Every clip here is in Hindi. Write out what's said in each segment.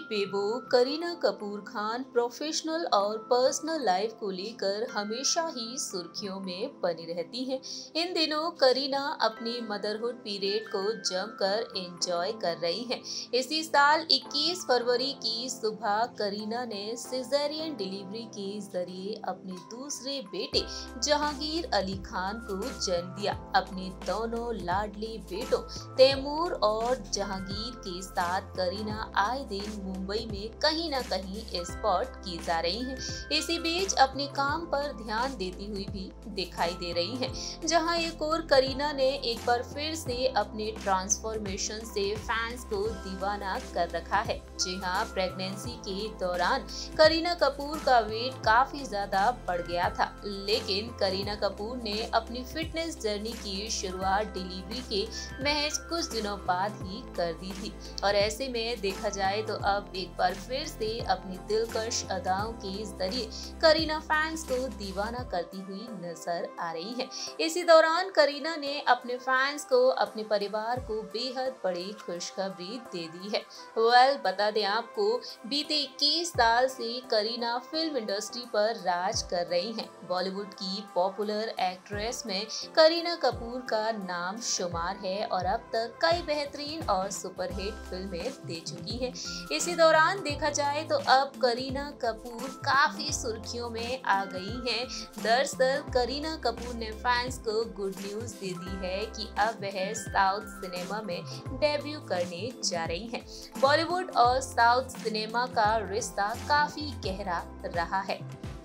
बेबो करीना कपूर खान प्रोफेशनल और पर्सनल लाइफ को लेकर हमेशा ही सुर्खियों में बनी रहती हैं। इन दिनों करीना अपनी मदरहुड पीरियड को जमकर एंजॉय कर रही हैं। इसी साल 21 फरवरी की सुबह करीना ने सिजेरियन डिलीवरी के जरिए अपने दूसरे बेटे जहांगीर अली खान को जन्म दिया। अपने दोनों लाडले बेटों तैमूर और जहांगीर के साथ करीना आए दिन मुंबई में कहीं न कहीं स्पॉट की जा रही हैं। इसी बीच अपने काम पर ध्यान देती हुई भी दिखाई दे रही हैं। जहां एक और करीना ने एक बार फिर से अपने ट्रांसफॉर्मेशन से फैंस को दीवाना कर रखा है। जी हां, प्रेगनेंसी के दौरान करीना कपूर का वेट काफी ज्यादा बढ़ गया था, लेकिन करीना कपूर ने अपनी फिटनेस जर्नी की शुरुआत डिलीवरी के महज कुछ दिनों बाद ही कर दी थी। और ऐसे में देखा जाए तो अब एक बार फिर से अपनी दिलकश अदाओं के जरिए करीना फैंस को दीवाना करती हुई नजर आ रही है। इसी दौरान करीना ने अपने फैंस को, अपने परिवार को बेहद बड़ी खुशखबरी दे दी है। बता दें आपको, बीते 21 साल से करीना फिल्म इंडस्ट्री पर राज कर रही हैं। बॉलीवुड की पॉपुलर एक्ट्रेस में करीना कपूर का नाम शुमार है और अब तक कई बेहतरीन और सुपरहिट फिल्में दे चुकी है। इसी दौरान देखा जाए तो अब करीना कपूर काफी सुर्खियों में आ गई हैं। दरअसल करीना कपूर ने फैंस को गुड न्यूज दे दी है कि अब वह साउथ सिनेमा में डेब्यू करने जा रही हैं। बॉलीवुड और साउथ सिनेमा का रिश्ता काफी गहरा रहा है।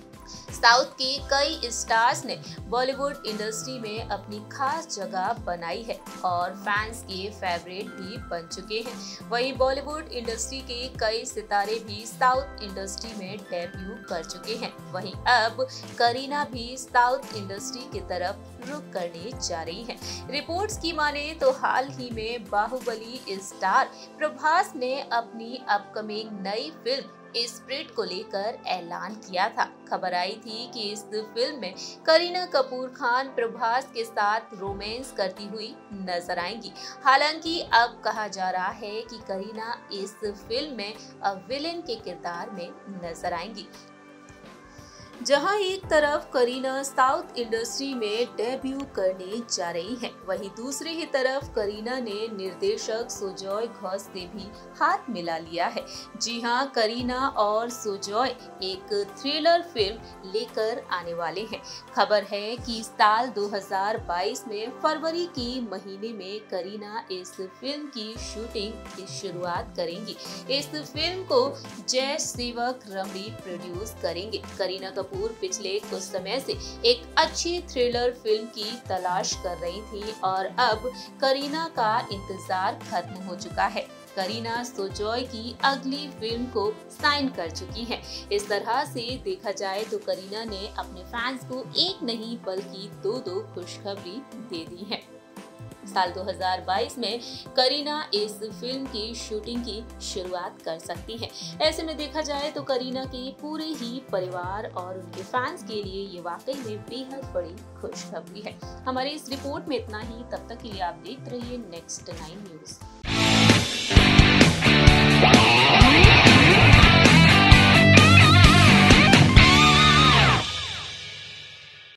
साउथ के कई स्टार्स ने बॉलीवुड इंडस्ट्री में अपनी खास जगह बनाई है और फैंस के फेवरेट भी बन चुके हैं। वहीं बॉलीवुड इंडस्ट्री के कई सितारे भी साउथ इंडस्ट्री में डेब्यू कर चुके हैं। वहीं अब करीना भी साउथ इंडस्ट्री की तरफ रुख करने जा रही है। रिपोर्ट्स की माने तो हाल ही में बाहुबली स्टार प्रभास ने अपनी अपकमिंग नई फिल्म स्प्रिट को लेकर ऐलान किया था। खबर आई थी कि इस फिल्म में करीना कपूर खान प्रभास के साथ रोमांस करती हुई नजर आएंगी। हालांकि अब कहा जा रहा है कि करीना इस फिल्म में विलेन के किरदार में नजर आएंगी। जहां एक तरफ करीना साउथ इंडस्ट्री में डेब्यू करने जा रही हैं, वहीं दूसरी ही तरफ करीना ने निर्देशक सुजॉय घोष से भी हाथ मिला लिया है। जी हां, करीना और सुजॉय एक थ्रिलर फिल्म लेकर आने वाले हैं। खबर है कि साल 2022 में फरवरी के महीने में करीना इस फिल्म की शूटिंग की शुरुआत करेंगी। इस फिल्म को जय सेवक रमणी प्रोड्यूस करेंगे। करीना कपूर पिछले कुछ समय से एक अच्छी थ्रिलर फिल्म की तलाश कर रही थी और अब करीना का इंतजार खत्म हो चुका है। करीना सुजॉय की अगली फिल्म को साइन कर चुकी हैं। इस तरह से देखा जाए तो करीना ने अपने फैंस को एक नहीं बल्कि दो खुशखबरी दे दी है। साल 2022 में करीना इस फिल्म की शूटिंग की शुरुआत कर सकती है। ऐसे में देखा जाए तो करीना के पूरे ही परिवार और उनके फैंस के लिए ये वाकई में बेहद बड़ी खुशखबरी है। हमारी इस रिपोर्ट में इतना ही। तब तक के लिए आप देखते रहिए नेक्स्ट 9 न्यूज़।